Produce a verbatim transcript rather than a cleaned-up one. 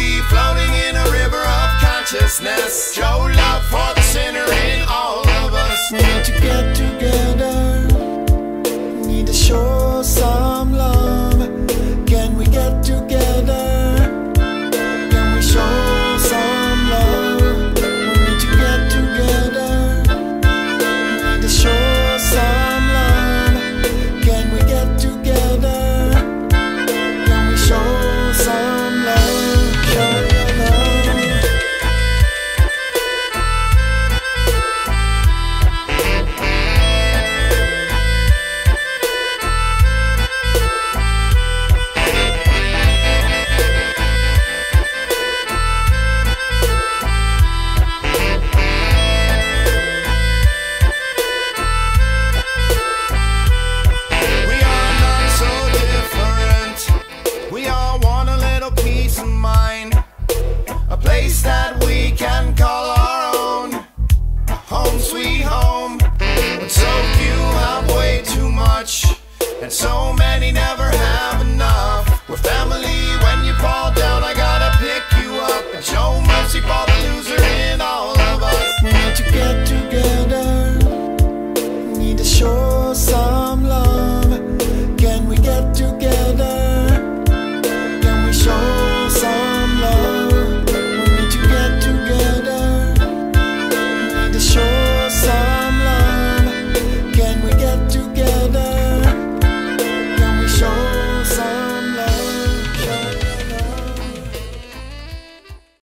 be floating in a river of consciousness. Show love for the sinner in all of us. We need to get together, need to show some love. Can we get together? Can we show some love? We need to get together, need to show some love. Can we get together? Can we show some love? Show your love. We are not so different. We all want a little peace of mind, a place that we can call our own, a home sweet home. When so few have way too much, and so many never have enough. We're family. When you fall down, I gotta pick you up and show mercy for the loser in all of us. We need to get together, need to show some